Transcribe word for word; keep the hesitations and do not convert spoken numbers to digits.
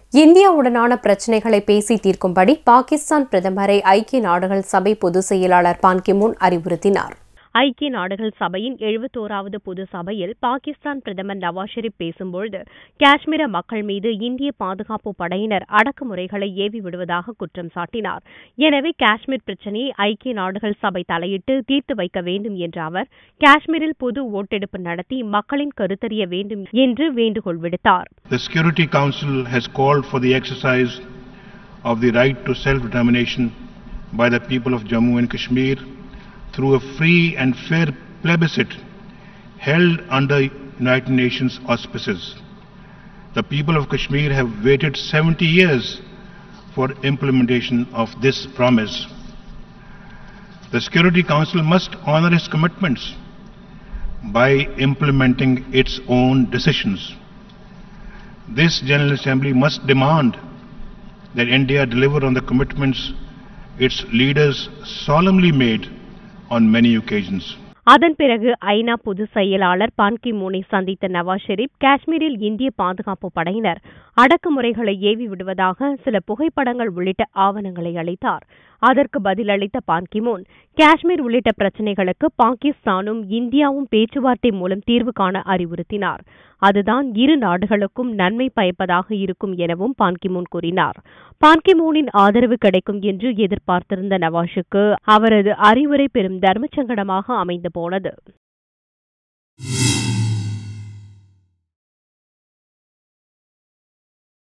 இந்தியாவுடனான பிரச்சினைகளை பேசி தீர்க்கும்படி பாகிஸ்தான் பிரதமரை ஐக்கிய நாடுகள் சபை பொதுச் செயலாளர் பான் கி மூன் அறிவுறுத்தினார். ஐக்கிய நாடுகள் சபையின் எழுபத்தோராவது பொது சபையில் பாகிஸ்தான் பிரதமர் நவாஸ் ஷெரீப் பேசும்பொழுது காஷ்மீர மக்கள் மீது இந்திய பாதுகாப்பு படையினர் அடக்குமுறைகளை ஏவி விடுவதாக குற்றம் சாட்டினார். எனவே காஷ்மீர் பிரச்சினையை ஐக்கிய நாடுகள் சபை தலையிட்டு தீர்த்து வைக்க வேண்டும் என்ற அவர் காஷ்மீரில் பொது ஓட்டெடுப்பு நடத்தி மக்களின் கருத்தறிய வேண்டும் என்று வேண்டுகோள் விடுத்தார். The Security Council has called for the exercise of the right to self-determination by the people of Jammu and Kashmir through a free and fair plebiscite held under United Nations auspices. The people of Kashmir have waited seventy years for implementation of this promise. The Security Council must honor its commitments by implementing its own decisions. This General Assembly must demand that India deliver on the commitments its leaders solemnly made on many occasions. அதன் பிறகு ஐநா பொதுச் செயலாளர் பான் கி மூனை சந்தித்த நவாஸ் ஷெரீப் காஷ்மீரில் இந்திய பாதுகாப்பு படையினர் அடக்குமுறைகளை ஏவி விடுவதாக சில புகைப்படங்கள் உள்ளிட்ட ஆவணங்களை அளித்தார். அதற்கு பதிலளித்த பான் கி மூன் காஷ்மீர் உள்ளிட்ட பிரச்சினைகளுக்கு பாகிஸ்தானும் இந்தியாவும் பேச்சுவார்த்தை மூலம் தீர்வு காண அறிவுறுத்தினார். அதுதான் இரு நாடுகளுக்கும் நன்மை பயப்பதாக இருக்கும் எனவும் பான் கி மூன் கூறினார். பான் கி மூனின் ஆதரவு கிடைக்கும் என்று எதிர்பார்த்திருந்த நவாஸுக்கு அவரது அறிவுரை பெரும் தர்மசங்கடமாக அமைந்து போனது.